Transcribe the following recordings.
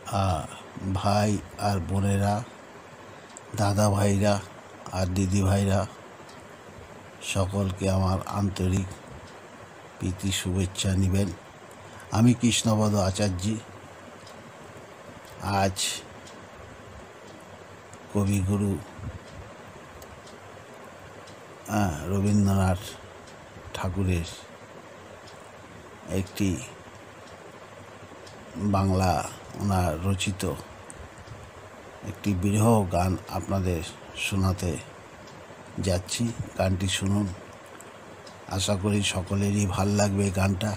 ভাই আর বোনেরা, দাদা ভাইরা আর দিদি ভাইরা, সকলকে আমার আন্তরিক প্রীতি শুভেচ্ছা নেবেন। আমি কৃষ্ণপদ আচার্য। আজ কবিগুরু রবীন্দ্রনাথ ঠাকুরের একটি বাংলা ওনার রচিত একটি বিরহ গান আপনাদের শোনাতে যাচ্ছি। গানটি শুনুন, আশা করি সকলেরই ভাল লাগবে গানটা।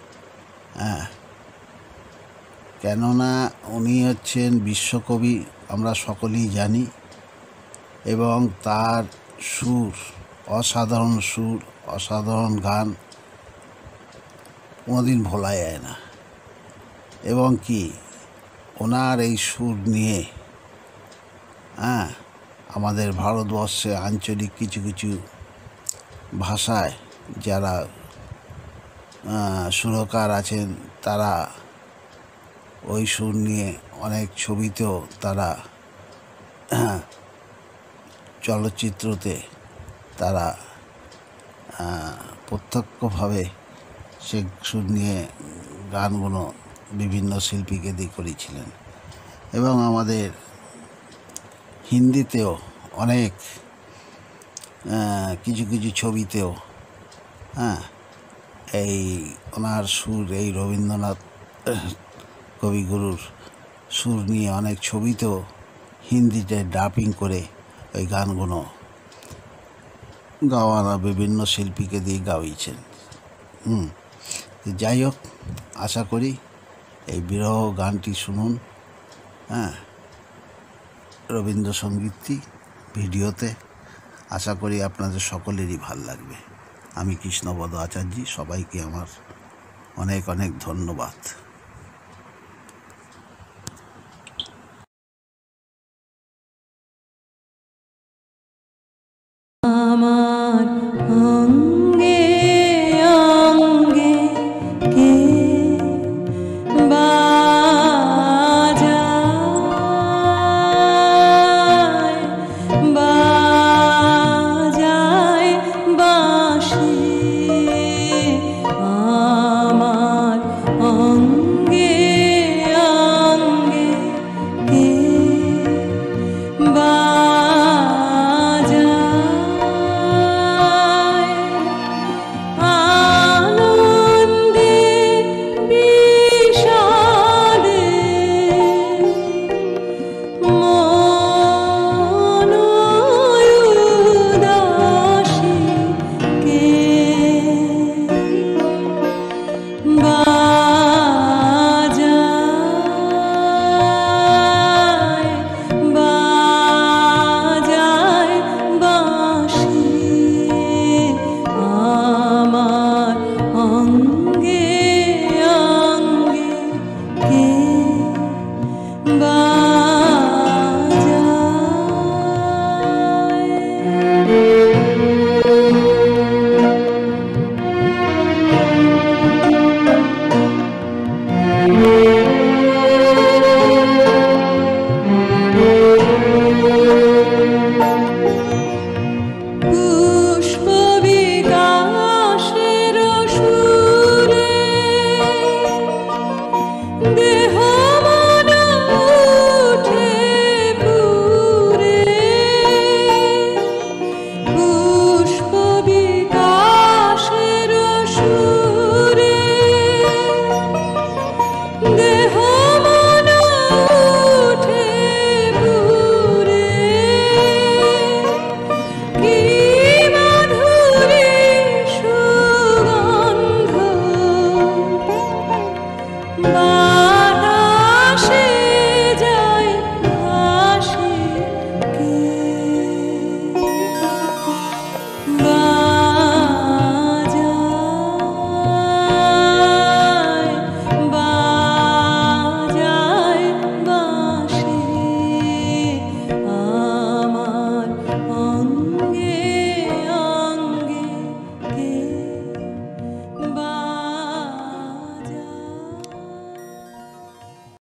কেননা উনি হচ্ছেন বিশ্বকবি, আমরা সকলেই জানি, এবং তার সুর, অসাধারণ সুর, অসাধারণ গান কোনোদিন ভোলা যায় না। এবং কি ওনার এই সুর নিয়ে আমাদের ভারতবর্ষে আঞ্চলিক কিছু কিছু ভাষায় যারা সুরকার আছেন, তারা ওই সুর নিয়ে অনেক ছবিতেও তারা চলচ্চিত্রতে তারা প্রত্যক্ষভাবে সে সুর নিয়ে গানগুলো বিভিন্ন শিল্পীকে দিয়ে করেছিলেন। এবং আমাদের হিন্দিতেও অনেক কিছু কিছু ছবিতেও এই ওনার সুর, এই রবীন্দ্রনাথ কবিগুরুর সুর নিয়ে অনেক ছবিতেও হিন্দিতে ডাবিং করে ওই গানগুলো গাওয়ানো বিভিন্ন শিল্পীকে দিয়ে গাওয়িয়েছেন। যাই হোক, আশা করি এই বিরহ গানটি শুনুন রবীন্দ্রসঙ্গীতটি ভিডিওতে। আশা করি আপনাদের সকলেরই ভাল লাগবে। আমি কৃষ্ণপদ আচার্য, সবাইকে আমার অনেক অনেক ধন্যবাদ।